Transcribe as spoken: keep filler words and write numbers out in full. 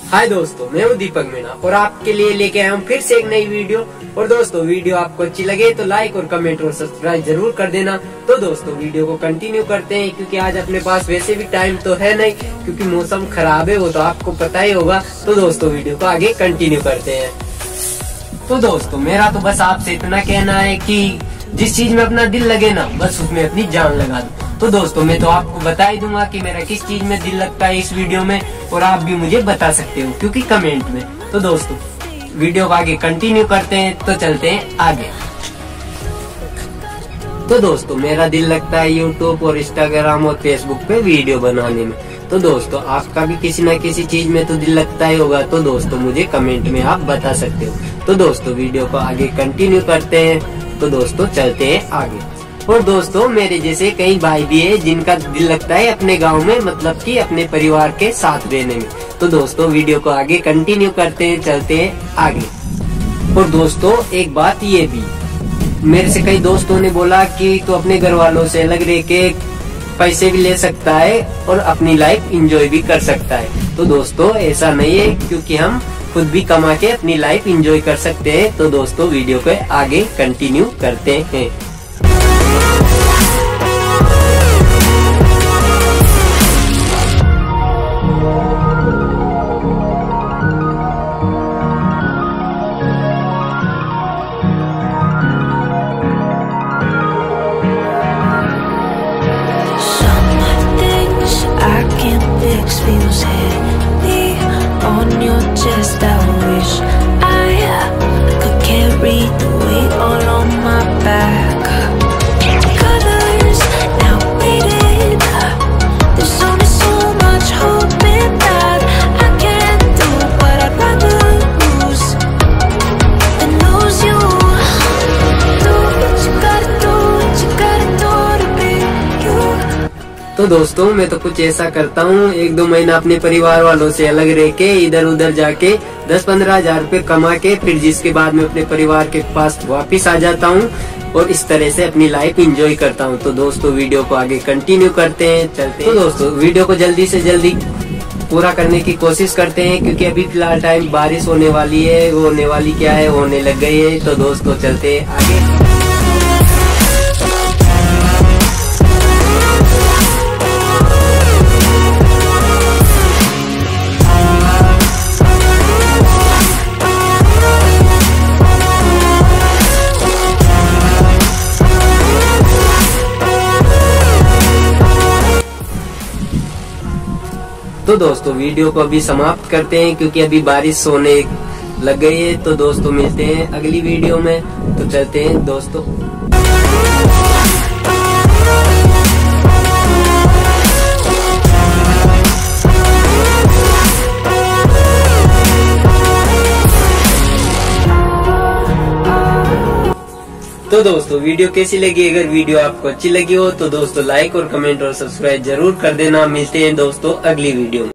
हाय दोस्तों, मैं हूँ दीपक मीणा और आपके लिए लेके आया हूँ फिर से एक नई वीडियो। और दोस्तों, वीडियो आपको अच्छी लगे तो लाइक और कमेंट और सब्सक्राइब जरूर कर देना। तो दोस्तों, वीडियो को कंटिन्यू करते हैं क्योंकि आज अपने पास वैसे भी टाइम तो है नहीं, क्योंकि मौसम खराब है, वो तो आपको पता ही होगा। तो दोस्तों, वीडियो को आगे कंटिन्यू करते हैं। तो दोस्तों, मेरा तो बस आपसे इतना कहना है कि जिस चीज में अपना दिल लगे ना, बस उसमें अपनी जान लगा दो। तो दोस्तों, मैं तो आपको बता ही दूंगा कि मेरा किस चीज में दिल लगता है इस वीडियो में, और आप भी मुझे बता सकते हो क्योंकि कमेंट में। तो दोस्तों, वीडियो को आगे कंटिन्यू करते हैं, तो चलते हैं आगे। तो दोस्तों, मेरा दिल लगता है यूट्यूब और इंस्टाग्राम और फेसबुक पे वीडियो बनाने में। तो दोस्तों, आपका भी किसी न किसी चीज में तो दिल लगता ही होगा। तो दोस्तों, मुझे कमेंट में आप बता सकते हो। तो दोस्तों, वीडियो को आगे कंटिन्यू करते हैं। तो दोस्तों, चलते हैं आगे। और दोस्तों, मेरे जैसे कई भाई भी है जिनका दिल लगता है अपने गांव में, मतलब कि अपने परिवार के साथ रहने में। तो दोस्तों, वीडियो को आगे कंटिन्यू करते हैं, चलते हैं आगे। और दोस्तों, एक बात ये भी, मेरे से कई दोस्तों ने बोला कि तू अपने घर वालों से अलग रह के पैसे भी ले सकता है और अपनी लाइफ एंजॉय भी कर सकता है। तो दोस्तों, ऐसा नहीं है, क्योंकि हम खुद भी कमा के अपनी लाइफ एंजॉय कर सकते हैं। तो दोस्तों, वीडियो को आगे कंटिन्यू करते हैं। Feels heavy on your chest. I wish I could carry the weight all on my back. Colors now faded. There's only so much hope in that. I can't do what I'd rather lose than lose you. Do what you gotta do, what you gotta do to be you. तो दोस्तों, मैं तो कुछ ऐसा करता हूँ, एक दो महीना अपने परिवार वालों से अलग रह के इधर उधर जाके दस पंद्रह हजार रूपए कमा के, फिर जिसके बाद में अपने परिवार के पास वापिस आ जाता हूँ और इस तरह से अपनी लाइफ एंजॉय करता हूँ। तो दोस्तों, वीडियो को आगे कंटिन्यू करते हैं, चलते हैं। तो दोस्तों, वीडियो को जल्दी से जल्दी पूरा करने की कोशिश करते हैं, क्योंकि अभी फिलहाल टाइम बारिश होने वाली है। वो होने वाली क्या है, होने लग गई है। तो दोस्तों, चलते हैं आगे। तो दोस्तों, वीडियो को अभी समाप्त करते हैं, क्योंकि अभी बारिश होने लग गई है। तो दोस्तों, मिलते हैं अगली वीडियो में। तो चलते हैं दोस्तों। तो दोस्तों, वीडियो कैसी लगी? अगर वीडियो आपको अच्छी लगी हो तो दोस्तों लाइक और कमेंट और सब्सक्राइब जरूर कर देना। मिलते हैं दोस्तों अगली वीडियो में।